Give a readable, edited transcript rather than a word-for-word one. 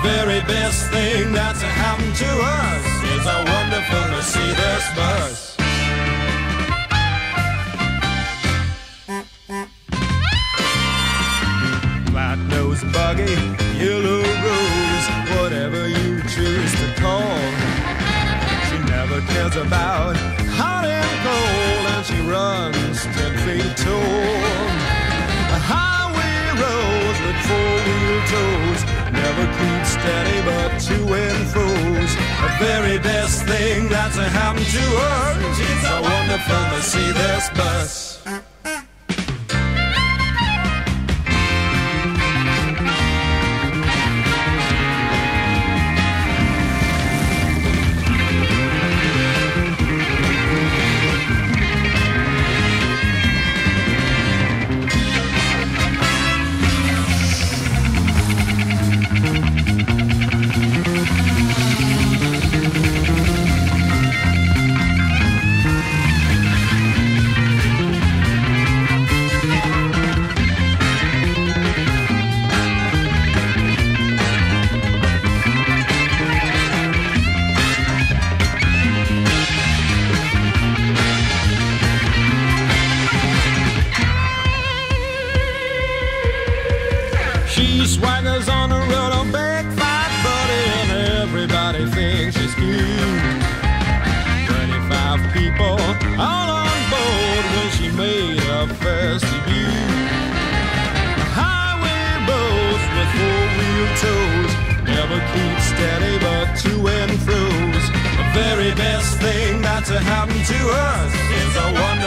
very best thing that's happened to us is a wonderful Mercedes bus. Flat-nosed buggy, yellow rose, whatever you choose to call. She never cares about hot and cold, and she runs 10 feet tall. A highway rolls with four-wheel toes, never keep steady but to and fro's. The very best thing that's happened to her is a wonderful Mercedes bus. She swaggers on the road, a big fat body, and everybody thinks she's cute. 25 people all on board when she made her first debut. Highway boats with four-wheel toes, never keep steady but to and fro's. The very best thing that's happened to us is a one